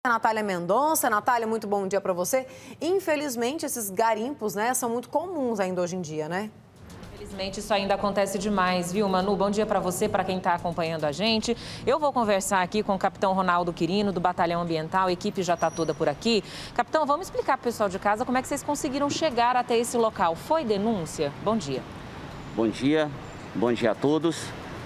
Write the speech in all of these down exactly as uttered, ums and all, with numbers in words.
Natália Mendonça. Natália, muito bom dia para você. Infelizmente, esses garimpos, né, são muito comuns ainda hoje em dia, né? Infelizmente, isso ainda acontece demais, viu, Manu? Bom dia para você, para quem está acompanhando a gente. Eu vou conversar aqui com o capitão Ronaldo Quirino, do Batalhão Ambiental. A equipe já está toda por aqui. Capitão, vamos explicar para o pessoal de casa como é que vocês conseguiram chegar até esse local. Foi denúncia? Bom dia. Bom dia, bom dia a todos.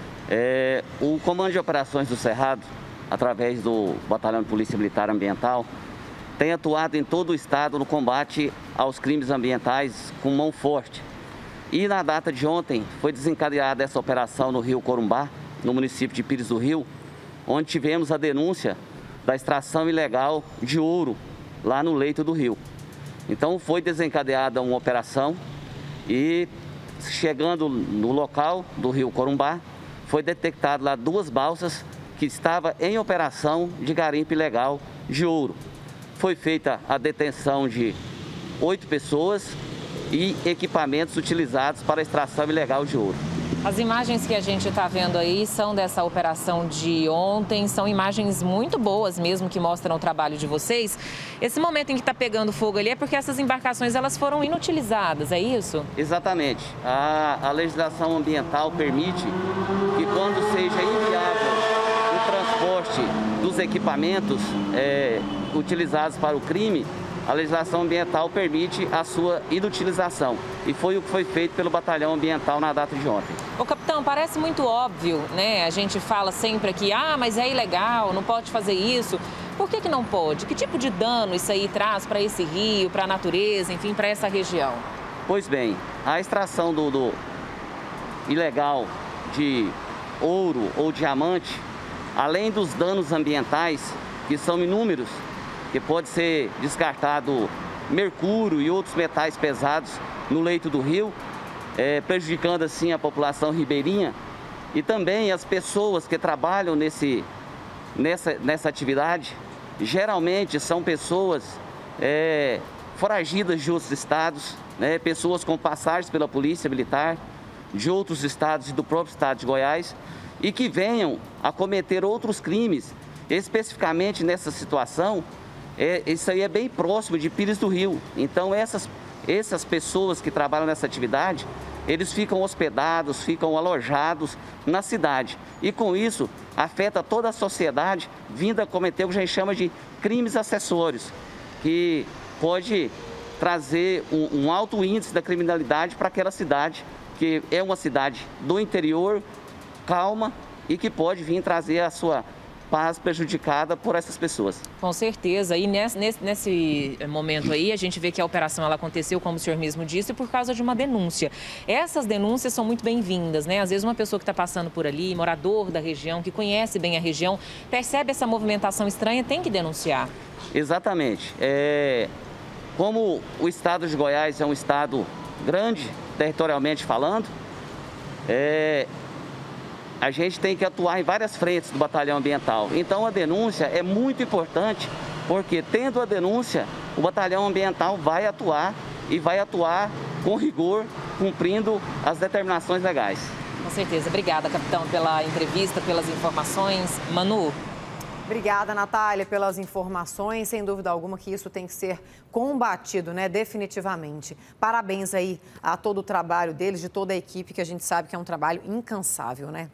É, o Comando de Operações do Cerrado, através do Batalhão de Polícia Militar Ambiental, tem atuado em todo o estado no combate aos crimes ambientais com mão forte. E na data de ontem foi desencadeada essa operação no Rio Corumbá, no município de Pires do Rio, onde tivemos a denúncia da extração ilegal de ouro lá no leito do rio. Então foi desencadeada uma operação e, chegando no local do Rio Corumbá, foi detectado lá duas balsas que estavam em operação de garimpo ilegal de ouro. Foi feita a detenção de oito pessoas e equipamentos utilizados para a extração ilegal de ouro. As imagens que a gente está vendo aí são dessa operação de ontem, são imagens muito boas mesmo, que mostram o trabalho de vocês. Esse momento em que está pegando fogo ali é porque essas embarcações elas foram inutilizadas, é isso? Exatamente. A, a legislação ambiental permite que, quando seja inviável o transporte dos equipamentos é, utilizados para o crime, a legislação ambiental permite a sua inutilização. E foi o que foi feito pelo Batalhão Ambiental na data de ontem. Ô, capitão, parece muito óbvio, né? A gente fala sempre aqui, ah, mas é ilegal, não pode fazer isso. Por que que não pode? Que tipo de dano isso aí traz para esse rio, para a natureza, enfim, para essa região? Pois bem, a extração do, do ilegal de ouro ou diamante, além dos danos ambientais, que são inúmeros, que pode ser descartado mercúrio e outros metais pesados no leito do rio, é, prejudicando assim a população ribeirinha e também as pessoas que trabalham nesse, nessa, nessa atividade. Geralmente são pessoas é, foragidas de outros estados, né, pessoas com passagens pela Polícia Militar de outros estados e do próprio estado de Goiás e que venham a cometer outros crimes, especificamente nessa situação. É, isso aí é bem próximo de Pires do Rio. Então essas, essas pessoas que trabalham nessa atividade, eles ficam hospedados, ficam alojados na cidade. E com isso afeta toda a sociedade, vindo a cometer o que a gente chama de crimes acessórios, que pode trazer um, um alto índice da criminalidade para aquela cidade, que é uma cidade do interior, calma, e que pode vir trazer a sua paz prejudicada por essas pessoas. Com certeza. E nesse, nesse, nesse momento aí, a gente vê que a operação ela aconteceu, como o senhor mesmo disse, por causa de uma denúncia. Essas denúncias são muito bem-vindas, né? Às vezes uma pessoa que está passando por ali, morador da região, que conhece bem a região, percebe essa movimentação estranha, tem que denunciar. Exatamente. É... Como o estado de Goiás é um estado grande, territorialmente falando, é... a gente tem que atuar em várias frentes do Batalhão Ambiental. Então a denúncia é muito importante, porque tendo a denúncia, o Batalhão Ambiental vai atuar e vai atuar com rigor, cumprindo as determinações legais. Com certeza. Obrigada, capitão, pela entrevista, pelas informações. Manu. Obrigada, Natália, pelas informações. Sem dúvida alguma que isso tem que ser combatido, né? Definitivamente. Parabéns aí a todo o trabalho deles, de toda a equipe, que a gente sabe que é um trabalho incansável, né?